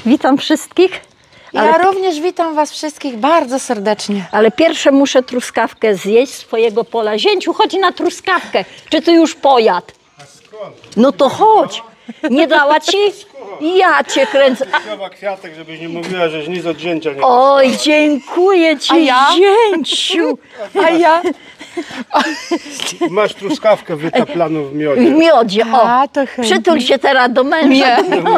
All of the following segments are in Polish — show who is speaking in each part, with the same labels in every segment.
Speaker 1: Witam wszystkich.
Speaker 2: Ja również witam Was wszystkich bardzo serdecznie.
Speaker 1: Ale pierwsze muszę truskawkę zjeść z swojego pola. Zięciu, chodź na truskawkę. Czy ty już pojadł?
Speaker 3: A skąd?
Speaker 1: No to chodź. Nie dała ci? Ja cię kręcę.
Speaker 3: Chyba kwiatek, żebyś nie mówiła, że nic od wzięcia nie.
Speaker 1: Oj, dziękuję ci, zięciu.
Speaker 2: A ja?
Speaker 3: Masz truskawkę wytaplaną w
Speaker 1: W
Speaker 3: miodzie.
Speaker 1: miodzie, o.
Speaker 2: A, to chętnie.
Speaker 1: Przytul się teraz do męża.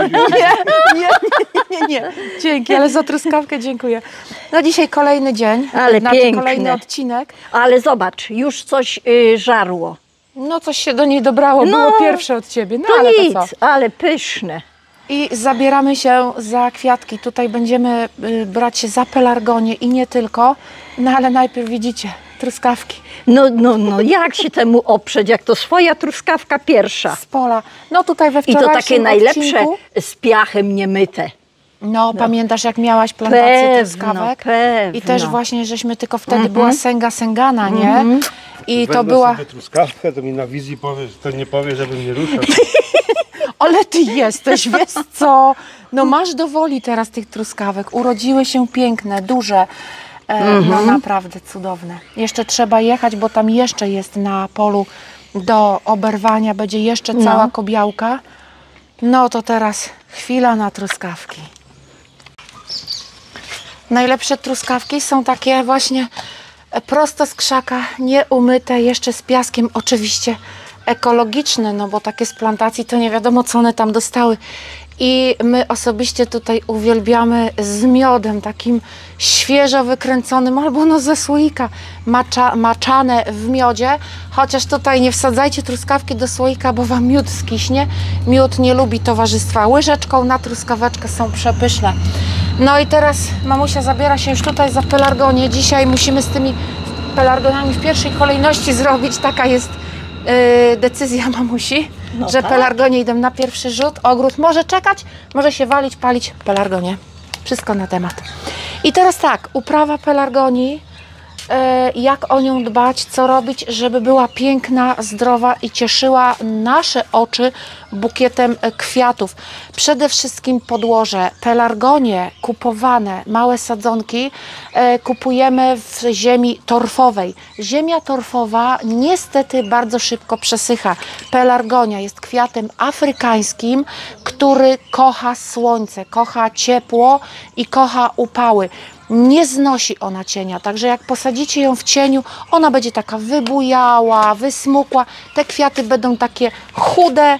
Speaker 2: Nie. Dzięki, ale za truskawkę dziękuję. No dzisiaj kolejny dzień,
Speaker 1: Ale piękne.
Speaker 2: kolejny odcinek.
Speaker 1: Ale zobacz, już coś żarło.
Speaker 2: No coś się do niej dobrało,
Speaker 1: No,
Speaker 2: było pierwsze od Ciebie, no
Speaker 1: To
Speaker 2: ale
Speaker 1: nic,
Speaker 2: to co?
Speaker 1: ale pyszne.
Speaker 2: I zabieramy się za kwiatki. Tutaj będziemy brać się za pelargonię i nie tylko, no ale najpierw widzicie, truskawki
Speaker 1: No, jak się temu oprzeć, jak to swoja truskawka pierwsza.
Speaker 2: z pola. No tutaj we
Speaker 1: I to
Speaker 2: wczorajszym
Speaker 1: takie najlepsze
Speaker 2: odcinku,
Speaker 1: z piachem niemyte.
Speaker 2: no pamiętasz jak miałaś plantację truskawek?
Speaker 1: Pewno.
Speaker 2: I też właśnie, żeśmy tylko wtedy była sęga sęgana, nie? I to
Speaker 3: Wezmę
Speaker 2: była...
Speaker 3: sobie truskawkę, to mi na wizji powiesz, to nie powie, żebym nie ruszał.
Speaker 2: Ale ty jesteś, wiesz co? No masz do woli teraz tych truskawek. Urodziły się piękne, duże. No naprawdę cudowne. Jeszcze trzeba jechać, bo tam jeszcze jest na polu do oberwania. Będzie jeszcze cała kobiałka. No to teraz chwila na truskawki. Najlepsze truskawki są takie właśnie prosto z krzaka, nieumyte, jeszcze z piaskiem, oczywiście ekologiczne, no bo takie z plantacji to nie wiadomo co one tam dostały. I my osobiście tutaj uwielbiamy z miodem, takim świeżo wykręconym, albo no ze słoika maczane w miodzie, chociaż tutaj nie wsadzajcie truskawki do słoika, bo wam miód skiśnie. Miód nie lubi towarzystwa. Łyżeczką na truskaweczkę są przepyszne. No i teraz mamusia zabiera się już tutaj za pelargonię. Dzisiaj musimy z tymi pelargoniami w pierwszej kolejności zrobić, taka jest decyzja mamusi, że pelargonie idą na pierwszy rzut. Ogród może czekać, może się walić, palić, pelargonie. Wszystko na temat. I teraz tak, uprawa pelargonii, jak o nią dbać, co robić, żeby była piękna, zdrowa i cieszyła nasze oczy bukietem kwiatów. Przede wszystkim podłoże. Pelargonie kupowane, małe sadzonki kupujemy w ziemi torfowej. Ziemia torfowa niestety bardzo szybko przesycha. Pelargonia jest kwiatem afrykańskim, który kocha słońce, kocha ciepło i kocha upały. Nie znosi ona cienia, także jak posadzicie ją w cieniu, ona będzie taka wybujała, wysmukła. Te kwiaty będą takie chude,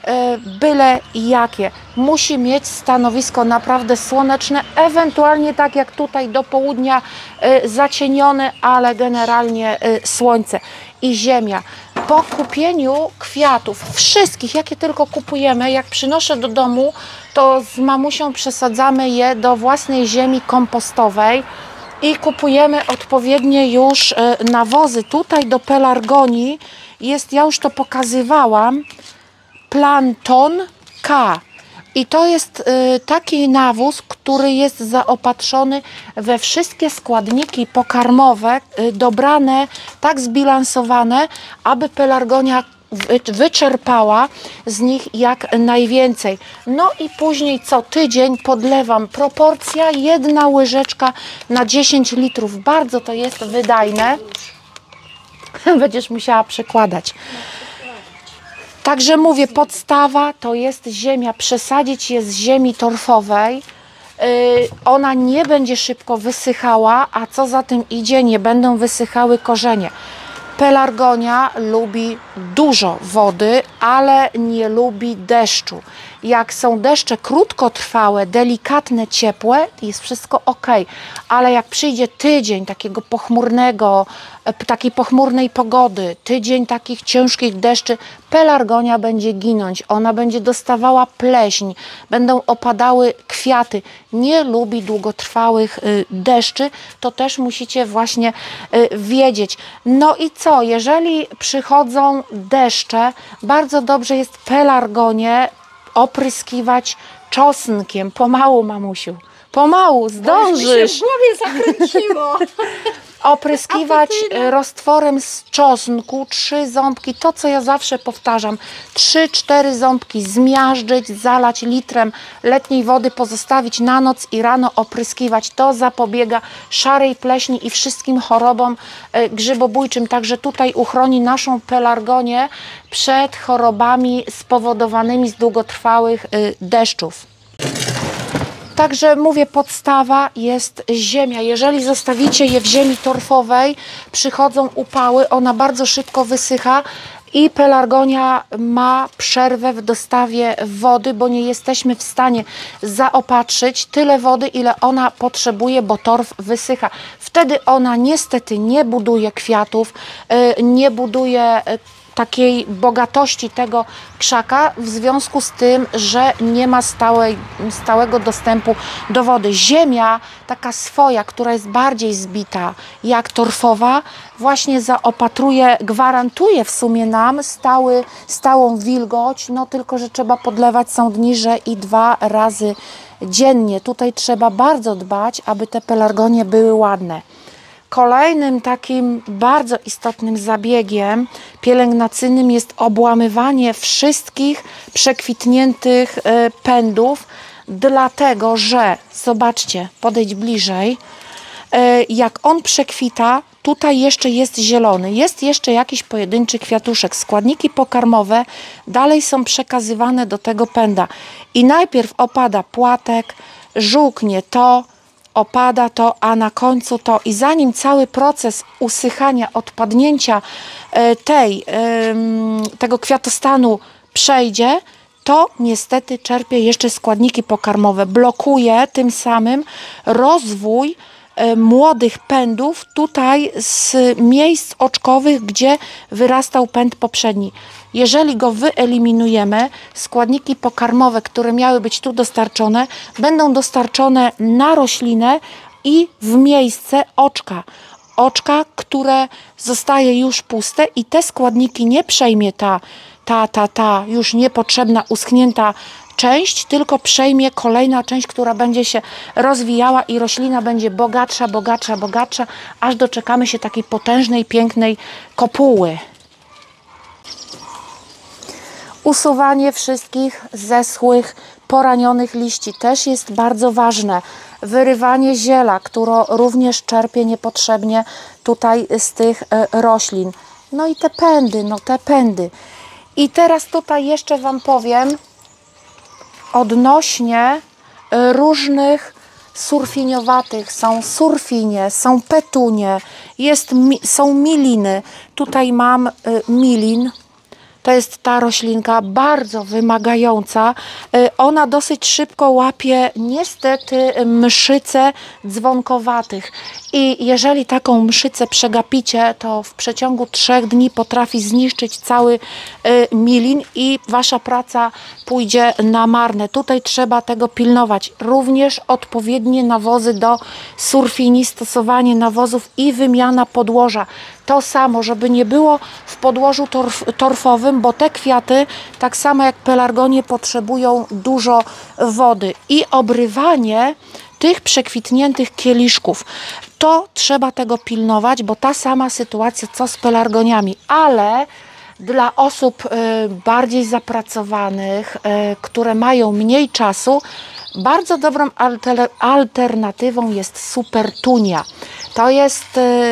Speaker 2: byle jakie. Musi mieć stanowisko naprawdę słoneczne, ewentualnie tak jak tutaj do południa zacienione, ale generalnie słońce i ziemia. Po kupieniu kwiatów, wszystkich jakie tylko kupujemy, jak przynoszę do domu, to z mamusią przesadzamy je do własnej ziemi kompostowej i kupujemy odpowiednie już nawozy. Tutaj do pelargonii jest, ja już to pokazywałam, Planton K. I to jest taki nawóz, który jest zaopatrzony we wszystkie składniki pokarmowe, dobrane, tak zbilansowane, aby pelargonia wyczerpała z nich jak najwięcej. No i później co tydzień podlewam. Proporcja 1 łyżeczka na 10 litrów. Bardzo to jest wydajne. Będziesz musiała przekładać. Także mówię, podstawa to jest ziemia. Przesadzić je z ziemi torfowej. Ona nie będzie szybko wysychała, a co za tym idzie, nie będą wysychały korzenie. Pelargonia lubi dużo wody, ale nie lubi deszczu. Jak są deszcze krótkotrwałe, delikatne, ciepłe, jest wszystko ok. Ale jak przyjdzie tydzień takiego pochmurnego, takiej pochmurnej pogody, tydzień takich ciężkich deszczy, pelargonia będzie ginąć. Ona będzie dostawała pleśń, będą opadały kwiaty. Nie lubi długotrwałych deszczy, to też musicie właśnie wiedzieć. No i co? Jeżeli przychodzą deszcze, bardzo dobrze jest pelargonię opryskiwać czosnkiem. Pomału, mamusiu. Pomału, zdążysz.
Speaker 1: Mi się w głowie zakręciło.
Speaker 2: Opryskiwać roztworem z czosnku 3 ząbki, to co ja zawsze powtarzam, 3-4 ząbki zmiażdżyć, zalać litrem letniej wody, pozostawić na noc i rano opryskiwać. To zapobiega szarej pleśni i wszystkim chorobom grzybobójczym. Także tutaj uchroni naszą pelargonię przed chorobami spowodowanymi z długotrwałych deszczów. Także mówię, podstawa jest ziemia. Jeżeli zostawicie je w ziemi torfowej, przychodzą upały, ona bardzo szybko wysycha i pelargonia ma przerwę w dostawie wody, bo nie jesteśmy w stanie zaopatrzyć tyle wody, ile ona potrzebuje, bo torf wysycha. Wtedy ona niestety nie buduje kwiatów, nie buduje takiej bogatości tego krzaka, w związku z tym, że nie ma stałego dostępu do wody. Ziemia taka swoja, która jest bardziej zbita jak torfowa, właśnie zaopatruje, gwarantuje w sumie nam stałą wilgoć, no tylko, że trzeba podlewać, są dni, że i 2 razy dziennie. Tutaj trzeba bardzo dbać, aby te pelargonie były ładne. Kolejnym takim bardzo istotnym zabiegiem pielęgnacyjnym jest obłamywanie wszystkich przekwitniętych pędów, dlatego że, zobaczcie, podejdź bliżej, jak on przekwita, tutaj jeszcze jest zielony, jest jeszcze jakiś pojedynczy kwiatuszek. Składniki pokarmowe dalej są przekazywane do tego pęda i najpierw opada płatek, żółknie to, opada to, a na końcu to i zanim cały proces usychania, odpadnięcia tego kwiatostanu przejdzie, to niestety czerpie jeszcze składniki pokarmowe, blokuje tym samym rozwój młodych pędów tutaj z miejsc oczkowych, gdzie wyrastał pęd poprzedni. Jeżeli go wyeliminujemy, składniki pokarmowe, które miały być tu dostarczone, będą dostarczone na roślinę i w miejsce oczka. Oczka, które zostaje już puste i te składniki nie przejmie ta już niepotrzebna, uschnięta część, tylko przejmie kolejna część, która będzie się rozwijała i roślina będzie bogatsza, bogatsza, bogatsza, aż doczekamy się takiej potężnej, pięknej kopuły. Usuwanie wszystkich zeschłych, poranionych liści też jest bardzo ważne. Wyrywanie ziela, które również czerpie niepotrzebnie tutaj z tych roślin. No i te pędy, I teraz tutaj jeszcze Wam powiem odnośnie różnych surfiniowatych. Są surfinie, są petunie, są miliny. Tutaj mam milin. To jest ta roślinka bardzo wymagająca. Ona dosyć szybko łapie niestety mszyce dzwonkowatych. I jeżeli taką mszycę przegapicie, to w przeciągu 3 dni potrafi zniszczyć cały milin i Wasza praca pójdzie na marne. Tutaj trzeba tego pilnować. Również odpowiednie nawozy do surfini, stosowanie nawozów i wymiana podłoża. To samo, żeby nie było w podłożu torfowym, bo te kwiaty, tak samo jak pelargonie, potrzebują dużo wody. I obrywanie tych przekwitniętych kieliszków. To trzeba tego pilnować, bo ta sama sytuacja co z pelargoniami, ale dla osób bardziej zapracowanych, które mają mniej czasu, bardzo dobrą alternatywą jest supertunia. To jest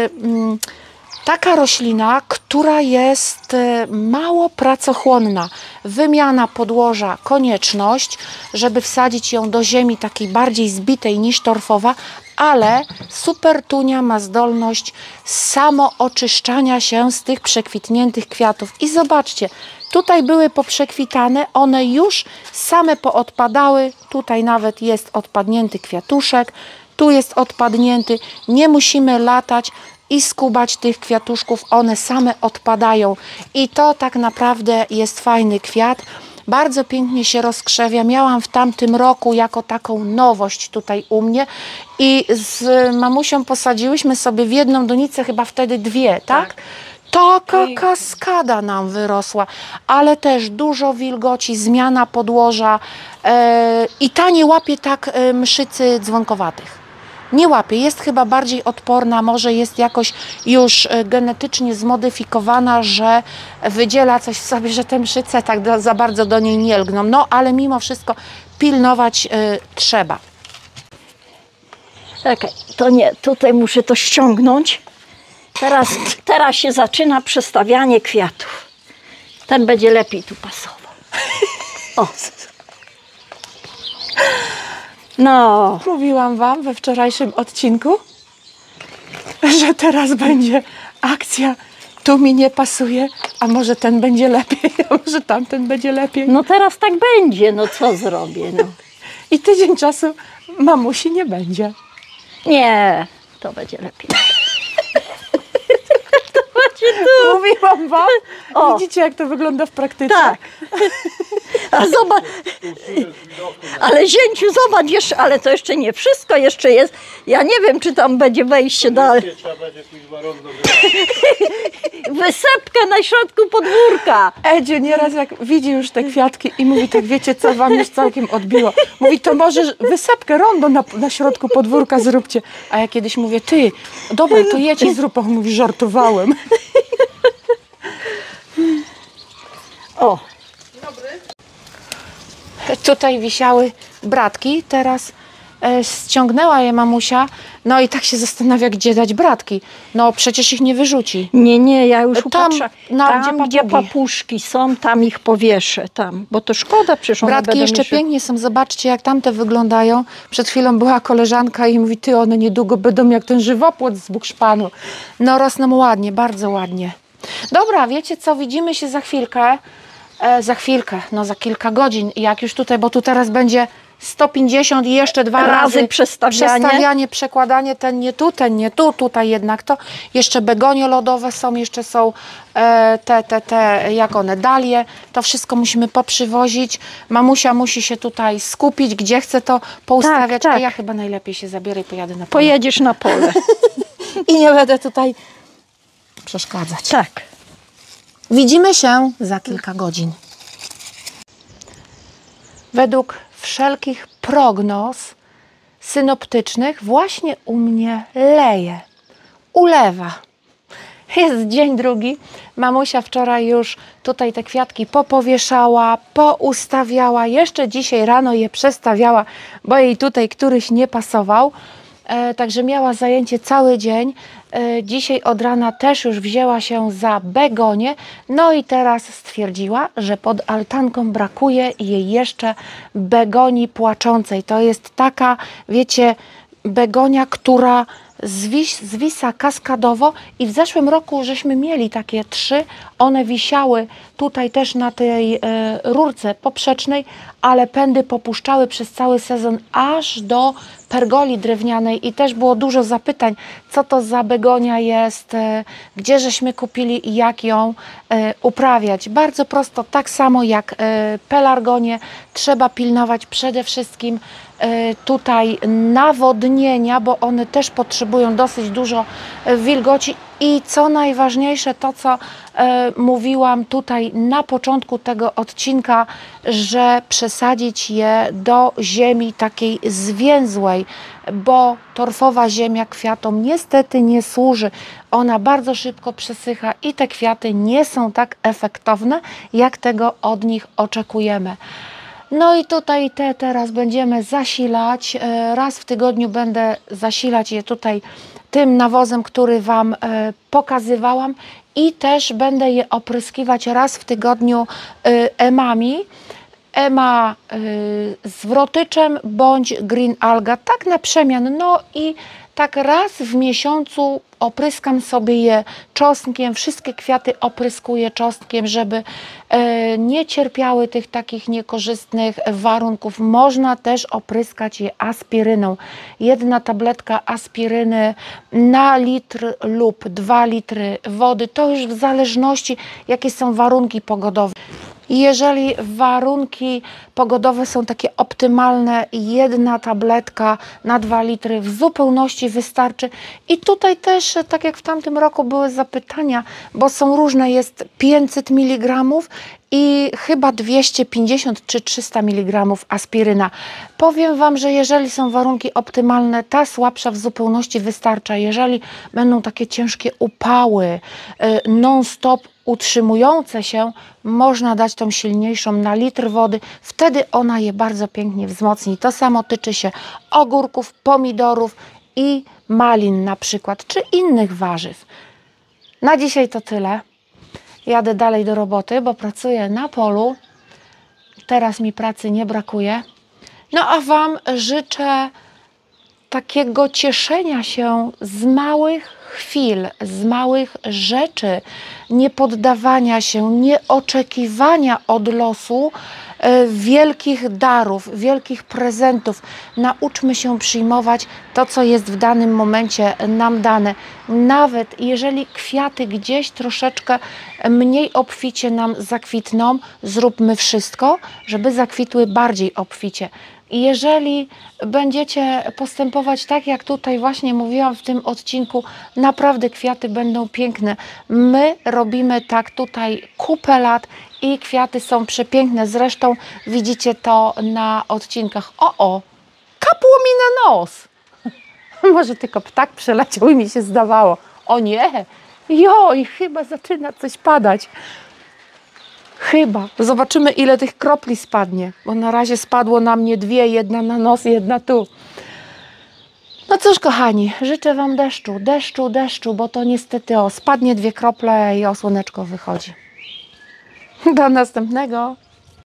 Speaker 2: taka roślina, która jest mało pracochłonna. Wymiana podłoża konieczność, żeby wsadzić ją do ziemi takiej bardziej zbitej niż torfowa, ale supertunia ma zdolność samooczyszczania się z tych przekwitniętych kwiatów. I zobaczcie, tutaj były poprzekwitane, one już same poodpadały. Tutaj nawet jest odpadnięty kwiatuszek, tu jest odpadnięty. Nie musimy latać i skubać tych kwiatuszków, one same odpadają. I to tak naprawdę jest fajny kwiat. Bardzo pięknie się rozkrzewia. Miałam w tamtym roku jako taką nowość tutaj u mnie i z mamusią posadziłyśmy sobie w jedną donicę, chyba wtedy 2, tak? Taka kaskada nam wyrosła, ale też dużo wilgoci, zmiana podłoża i ta nie łapie tak mszycy dzwonkowatych. nie łapie. Jest chyba bardziej odporna, może jest jakoś już genetycznie zmodyfikowana, że wydziela coś w sobie, że te mszyce tak za bardzo do niej nie lgną. No ale mimo wszystko pilnować trzeba.
Speaker 1: Czekaj, to nie, tutaj muszę to ściągnąć. Teraz się zaczyna przestawianie kwiatów. Ten będzie lepiej tu pasował. O. No.
Speaker 2: Mówiłam Wam we wczorajszym odcinku, że teraz będzie akcja. Tu mi nie pasuje, a może ten będzie lepiej, a może tamten będzie lepiej.
Speaker 1: No teraz tak będzie, no co zrobię, no.
Speaker 2: I tydzień czasu mamusi nie będzie.
Speaker 1: Nie, to będzie lepiej.
Speaker 2: Mówiłam Wam?
Speaker 1: O.
Speaker 2: Widzicie, jak to wygląda w praktyce?
Speaker 1: Tak. A zobacz, ale zięciu, zobacz jeszcze, ale to jeszcze nie wszystko, jeszcze jest, ja nie wiem, czy tam będzie wejście dalej.
Speaker 3: Trzeba będzie kuźwa rondo
Speaker 1: Wysepkę na środku podwórka.
Speaker 2: Edziu nieraz jak widzi już te kwiatki i mówi, tak wiecie co, Wam już całkiem odbiło. Mówi, to może wysepkę, rondo na środku podwórka zróbcie. A ja kiedyś mówię, ty, dobra, to jedź i zrób. On mówi, żartowałem.
Speaker 1: O,
Speaker 2: Tutaj wisiały bratki, teraz ściągnęła je mamusia, no i tak się zastanawia, gdzie dać bratki. No przecież ich nie wyrzuci.
Speaker 1: nie, ja już
Speaker 2: Tam,
Speaker 1: upatrzę.
Speaker 2: gdzie
Speaker 1: Tam, gdzie
Speaker 2: papugi.
Speaker 1: papuszki są, tam ich powieszę, tam, bo to szkoda, przecież one
Speaker 2: Bratki
Speaker 1: będą
Speaker 2: jeszcze
Speaker 1: jeszcze...
Speaker 2: pięknie są, zobaczcie jak tamte wyglądają. Przed chwilą była koleżanka i mówi, ty, one niedługo będą jak ten żywopłot z bukszpanu. No rosną ładnie, bardzo ładnie. Dobra, wiecie co, widzimy się za chwilkę. No za kilka godzin, jak już tutaj, bo tu teraz będzie 150 i jeszcze 2 razy przestawianie, przekładanie, ten nie tu, tutaj jednak to. Jeszcze begonie lodowe są, jeszcze są jak one, dalie. To wszystko musimy poprzywozić. Mamusia musi się tutaj skupić, gdzie chce to poustawiać,
Speaker 1: tak.
Speaker 2: a ja chyba najlepiej się zabiorę i pojadę na pole.
Speaker 1: Pojedziesz na pole.
Speaker 2: I nie będę tutaj przeszkadzać.
Speaker 1: Tak.
Speaker 2: Widzimy się za kilka godzin. Według wszelkich prognoz synoptycznych właśnie u mnie leje, ulewa. Jest dzień drugi. Mamusia wczoraj już tutaj te kwiatki popowieszała, poustawiała. Jeszcze dzisiaj rano je przestawiała, bo jej tutaj któryś nie pasował. Także miała zajęcie cały dzień. Dzisiaj od rana też już wzięła się za begonię. No i teraz stwierdziła, że pod altanką brakuje jej jeszcze begonii płaczącej. To jest taka, wiecie, begonia, która zwisa kaskadowo i w zeszłym roku żeśmy mieli takie 3, one wisiały tutaj też na tej rurce poprzecznej, ale pędy popuszczały przez cały sezon aż do pergoli drewnianej i też było dużo zapytań, co to za begonia jest, gdzie żeśmy kupili i jak ją uprawiać. Bardzo prosto, tak samo jak pelargonie, trzeba pilnować przede wszystkim tutaj nawodnienia, bo one też potrzebują dosyć dużo wilgoci i co najważniejsze, to co mówiłam tutaj na początku tego odcinka, że przesadzić je do ziemi takiej zwięzłej, bo torfowa ziemia kwiatom niestety nie służy. Ona bardzo szybko przesycha i te kwiaty nie są tak efektowne, jak tego od nich oczekujemy. No i tutaj teraz będziemy zasilać. Raz w tygodniu będę zasilać je tutaj tym nawozem, który Wam pokazywałam i też będę je opryskiwać raz w tygodniu emami. Ema z wrotyczem bądź green alga, tak na przemian. No i tak raz w miesiącu opryskam sobie je czosnkiem, wszystkie kwiaty opryskuję czosnkiem, żeby nie cierpiały tych takich niekorzystnych warunków. Można też opryskać je aspiryną. 1 tabletka aspiryny na litr lub 2 litry wody, to już w zależności jakie są warunki pogodowe. Jeżeli warunki pogodowe są takie optymalne, 1 tabletka na 2 litry w zupełności wystarczy. I tutaj też, tak jak w tamtym roku były zapytania, bo są różne, jest 500 mg i chyba 250 czy 300 mg aspiryna. Powiem Wam, że jeżeli są warunki optymalne, ta słabsza w zupełności wystarcza. Jeżeli będą takie ciężkie upały, non-stop utrzymujące się, można dać tą silniejszą na litr wody, wtedy ona je bardzo pięknie wzmocni. To samo tyczy się ogórków, pomidorów i malin na przykład, czy innych warzyw. Na dzisiaj to tyle. Jadę dalej do roboty, bo pracuję na polu. Teraz mi pracy nie brakuje. No a Wam życzę takiego cieszenia się z małych chwil, z małych rzeczy, nie poddawania się, nie oczekiwania od losu wielkich darów, wielkich prezentów. Nauczmy się przyjmować to, co jest w danym momencie nam dane. Nawet jeżeli kwiaty gdzieś troszeczkę mniej obficie nam zakwitną, zróbmy wszystko, żeby zakwitły bardziej obficie. I jeżeli będziecie postępować tak, jak tutaj właśnie mówiłam w tym odcinku, naprawdę kwiaty będą piękne. My robimy tak tutaj kupę lat i kwiaty są przepiękne. Zresztą widzicie to na odcinkach. O, kapło mi na nos. Może tylko ptak przeleciał i mi się zdawało. O nie, i chyba zaczyna coś padać. Chyba. Zobaczymy, ile tych kropli spadnie, bo na razie spadło na mnie dwie, jedna na nos, jedna tu. No cóż, kochani, życzę Wam deszczu, bo to niestety spadnie 2 krople i słoneczko wychodzi. Do następnego.